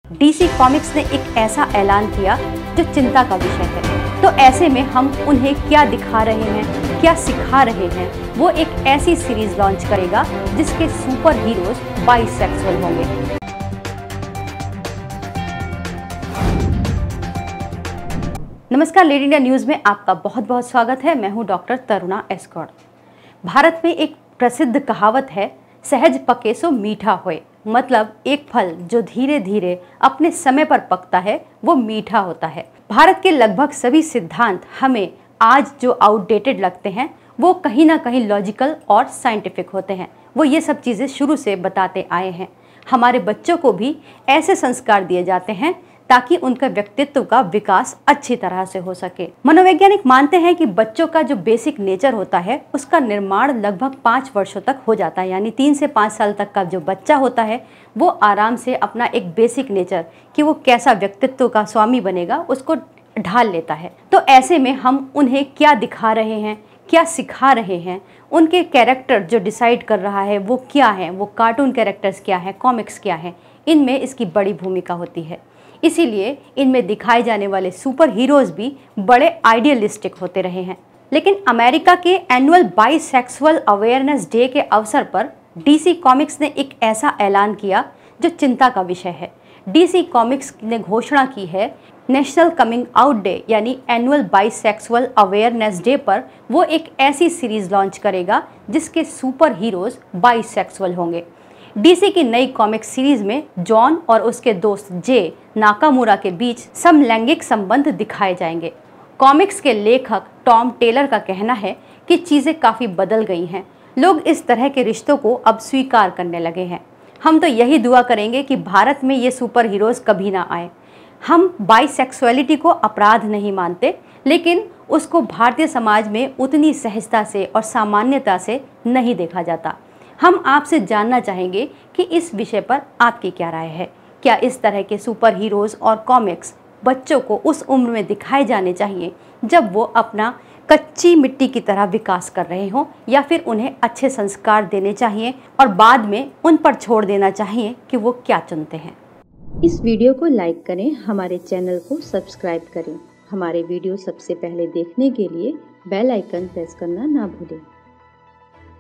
DC comics ने एक ऐसा ऐलान किया जो चिंता का विषय है। तो ऐसे में हम उन्हें क्या दिखा रहे हैं, क्या सिखा रहे हैं। वो एक ऐसी सीरीज लॉन्च करेगा जिसके सुपर हीरोज बाइसेक्सुअल होंगे। नमस्कार, लेडी इंडिया न्यूज में आपका बहुत बहुत स्वागत है। मैं हूं डॉक्टर तरुणा एस गौड़। भारत में एक प्रसिद्ध कहावत है, सहज पके सो मीठा होए। मतलब एक फल जो धीरे धीरे अपने समय पर पकता है वो मीठा होता है। भारत के लगभग सभी सिद्धांत हमें आज जो आउटडेटेड लगते हैं वो कहीं ना कहीं लॉजिकल और साइंटिफिक होते हैं। वो ये सब चीज़ें शुरू से बताते आए हैं। हमारे बच्चों को भी ऐसे संस्कार दिए जाते हैं ताकि उनका व्यक्तित्व का विकास अच्छी तरह से हो सके। मनोवैज्ञानिक मानते हैं कि बच्चों का जो बेसिक नेचर होता है उसका निर्माण लगभग 5 वर्षों तक हो जाता है। यानी 3 से 5 साल तक का जो बच्चा होता है वो आराम से अपना एक बेसिक नेचर कि वो कैसा व्यक्तित्व का स्वामी बनेगा उसको ढाल लेता है। तो ऐसे में हम उन्हें क्या दिखा रहे हैं, क्या सिखा रहे हैं, उनके कैरेक्टर जो डिसाइड कर रहा है वो क्या है, वो कार्टून कैरेक्टर्स क्या है, कॉमिक्स क्या है, इनमें इसकी बड़ी भूमिका होती है। इसीलिए इनमें दिखाए जाने वाले सुपर हीरोज भी बड़े आइडियलिस्टिक होते रहे हैं। लेकिन अमेरिका के एनुअल बाइसेक्सुअल अवेयरनेस डे के अवसर पर डीसी कॉमिक्स ने एक ऐसा ऐलान किया जो चिंता का विषय है। डीसी कॉमिक्स ने घोषणा की है नेशनल कमिंग आउट डे यानी एनुअल बाइसेक्सुअल अवेयरनेस डे पर वो एक ऐसी सीरीज लॉन्च करेगा जिसके सुपर हीरोज बाइसेक्सुअल होंगे। डीसी की नई कॉमिक सीरीज में जॉन और उसके दोस्त जे नाकामुरा के बीच समलैंगिक संबंध दिखाए जाएंगे। कॉमिक्स के लेखक टॉम टेलर का कहना है कि चीज़ें काफ़ी बदल गई हैं। लोग इस तरह के रिश्तों को अब स्वीकार करने लगे हैं। हम तो यही दुआ करेंगे कि भारत में ये सुपर हीरोज़ कभी ना आए। हम बाइसेक्सुअलिटी को अपराध नहीं मानते, लेकिन उसको भारतीय समाज में उतनी सहजता से और सामान्यता से नहीं देखा जाता। हम आपसे जानना चाहेंगे कि इस विषय पर आपकी क्या राय है। क्या इस तरह के सुपर हीरोज़ और कॉमिक्स बच्चों को उस उम्र में दिखाए जाने चाहिए जब वो अपना कच्ची मिट्टी की तरह विकास कर रहे हों, या फिर उन्हें अच्छे संस्कार देने चाहिए और बाद में उन पर छोड़ देना चाहिए कि वो क्या चुनते हैं। इस वीडियो को लाइक करें, हमारे चैनल को सब्सक्राइब करें। हमारे वीडियो सबसे पहले देखने के लिए बेल आइकन प्रेस करना ना भूलें।